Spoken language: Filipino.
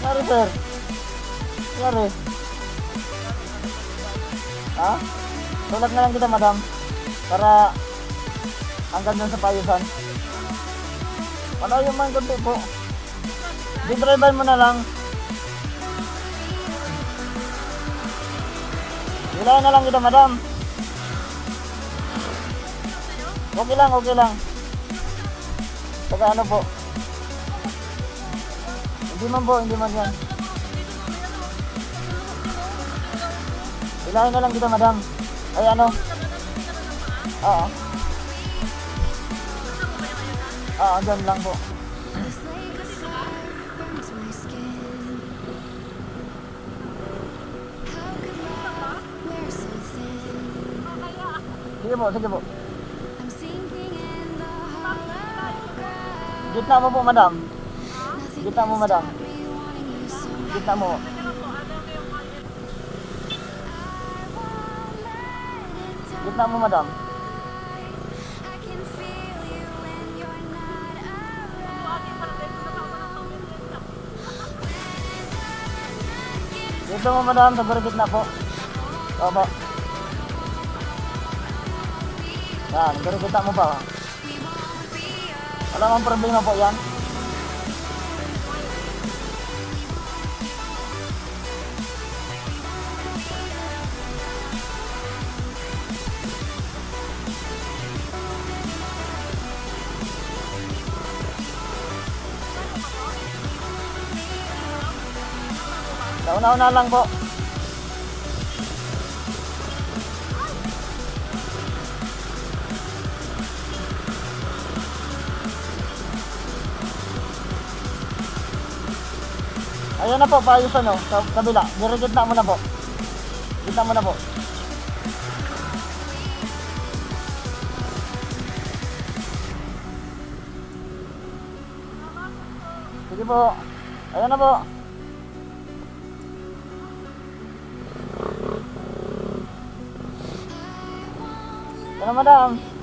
Sorry, sir. Sorry. Ha? Tulad na lang kita, madam. Para hanggang dun sa payusan. Malayo man kunti po. Di-drive mo na lang. Hilahin na lang kita, madam. Okay lang, okay lang. Saka ano po. Hindi man po, hindi man yan. Hilahin na lang kita, madam. Ay ano? Oo. Oo, dyan lang po. Sige po, sige po. Gitna mo po, madam. Gitna mo, madam. Gitna mo. Gitna mo, madam. Dito mo, madam, sa very gitna po. Opo. Yan, very gitna mo pa. Wala mang problema po yan. Una-una lang po. Ayan na po, paayusan o, sa kabila. Gitna mo na po. Gitna mo na po. Sige po. Ayan na po. Ano, madam?